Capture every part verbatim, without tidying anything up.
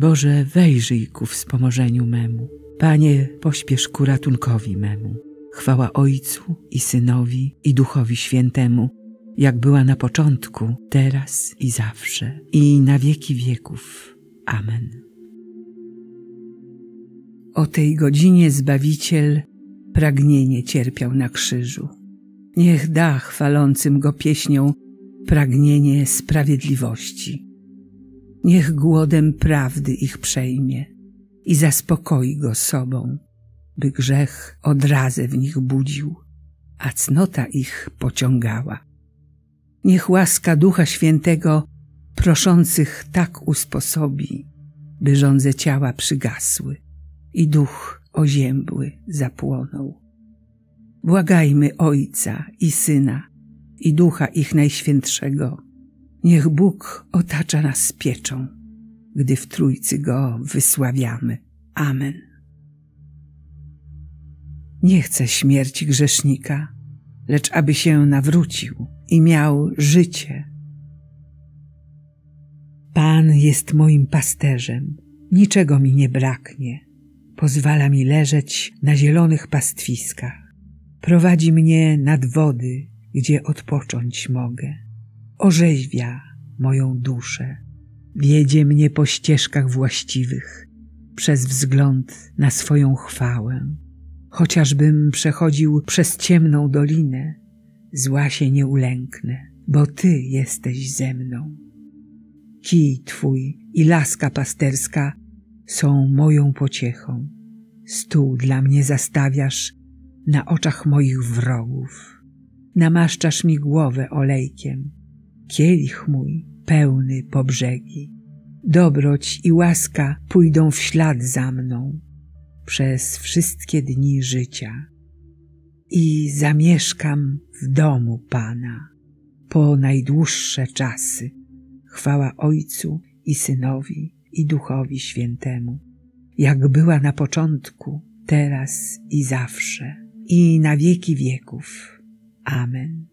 Boże, wejrzyj ku wspomożeniu memu. Panie, pośpiesz ku ratunkowi memu. Chwała Ojcu i Synowi i Duchowi Świętemu, jak była na początku, teraz i zawsze, i na wieki wieków. Amen. O tej godzinie Zbawiciel pragnienie cierpiał na krzyżu. Niech da chwalącym Go pieśnią pragnienie sprawiedliwości. Niech głodem prawdy ich przejmie i zaspokoi Go sobą, by grzech odrazę w nich budził, a cnota ich pociągała. Niech łaska Ducha Świętego proszących tak usposobi, by żądze ciała przygasły i duch oziębły zapłonął. Błagajmy Ojca i Syna i Ducha ich Najświętszego. Niech Bóg otacza nas pieczą, gdy w Trójcy Go wysławiamy. Amen. Nie chcę śmierci grzesznika, lecz aby się nawrócił i miał życie. Pan jest moim pasterzem, niczego mi nie braknie. Pozwala mi leżeć na zielonych pastwiskach. Prowadzi mnie nad wody, gdzie odpocząć mogę. Orzeźwia moją duszę. Wiedzie mnie po ścieżkach właściwych, przez wzgląd na swoją chwałę. Chociażbym przechodził przez ciemną dolinę, zła się nie ulęknę, bo Ty jesteś ze mną. Kij Twój i laska pasterska są moją pociechą. Stół dla mnie zastawiasz na oczach moich wrogów. Namaszczasz mi głowę olejkiem, kielich mój pełny po brzegi. Dobroć i łaska pójdą w ślad za mną przez wszystkie dni życia i zamieszkam w domu Pana po najdłuższe czasy. Chwała Ojcu i Synowi i Duchowi Świętemu, jak była na początku, teraz i zawsze, i na wieki wieków. Amen.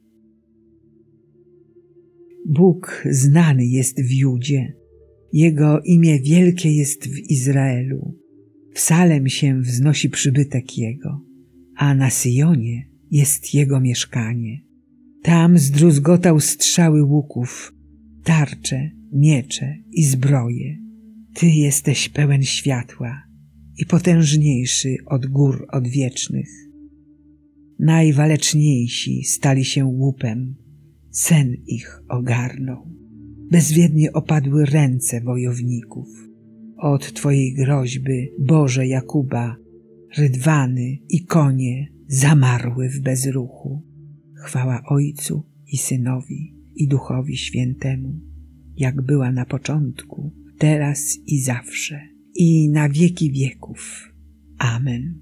Bóg znany jest w Judzie, Jego imię wielkie jest w Izraelu. W Salem się wznosi przybytek Jego, a na Syjonie jest Jego mieszkanie. Tam zdruzgotał strzały łuków, tarcze, miecze i zbroje. Ty jesteś pełen światła i potężniejszy od gór odwiecznych. Najwaleczniejsi stali się łupem, sen ich ogarnął. Bezwiednie opadły ręce wojowników. Od Twojej groźby, Boże Jakuba, rydwany i konie zamarły w bezruchu. Chwała Ojcu i Synowi i Duchowi Świętemu, jak była na początku, teraz i zawsze, i na wieki wieków. Amen.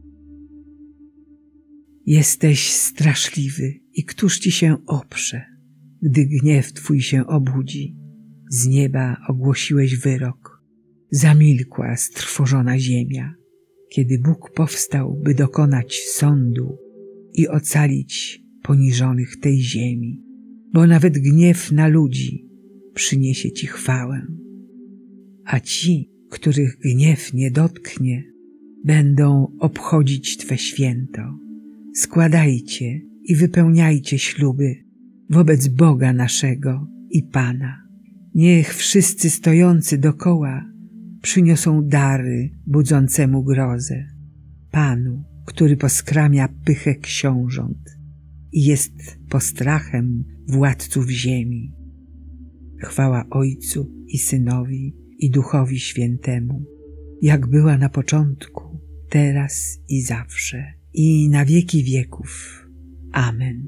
Jesteś straszliwy i któż Ci się oprze, gdy gniew Twój się obudzi? Z nieba ogłosiłeś wyrok, zamilkła strwożona ziemia, kiedy Bóg powstał, by dokonać sądu i ocalić poniżonych tej ziemi, bo nawet gniew na ludzi przyniesie Ci chwałę, a ci, których gniew nie dotknie, będą obchodzić Twe święto. Składajcie i wypełniajcie śluby wobec Boga naszego i Pana. Niech wszyscy stojący dokoła przyniosą dary budzącemu grozę, Panu, który poskramia pychę książąt i jest postrachem władców ziemi. Chwała Ojcu i Synowi i Duchowi Świętemu, jak była na początku, teraz i zawsze, i na wieki wieków. Amen.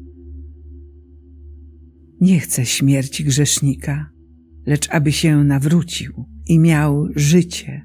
Nie chcę śmierci grzesznika, lecz aby się nawrócił i miał życie.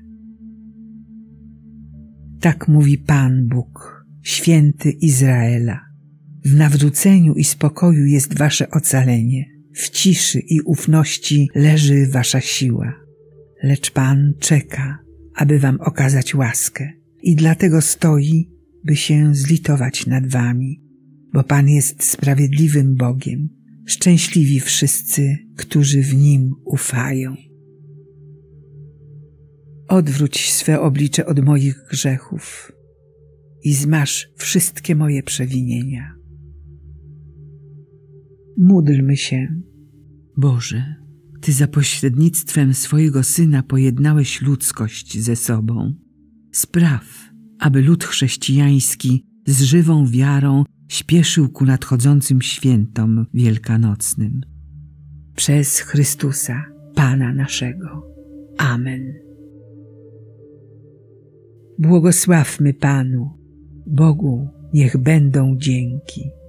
Tak mówi Pan Bóg, święty Izraela. W nawróceniu i spokoju jest wasze ocalenie, w ciszy i ufności leży wasza siła. Lecz Pan czeka, aby wam okazać łaskę i dlatego stoi, by się zlitować nad wami, bo Pan jest sprawiedliwym Bogiem, szczęśliwi wszyscy, którzy w Nim ufają. Odwróć swe oblicze od moich grzechów i zmaż wszystkie moje przewinienia. Módlmy się. Boże, Ty za pośrednictwem swojego Syna pojednałeś ludzkość ze sobą. Spraw, aby lud chrześcijański z żywą wiarą śpieszył ku nadchodzącym świętom wielkanocnym. Przez Chrystusa, Pana naszego. Amen. Błogosławmy Panu, Bogu niech będą dzięki.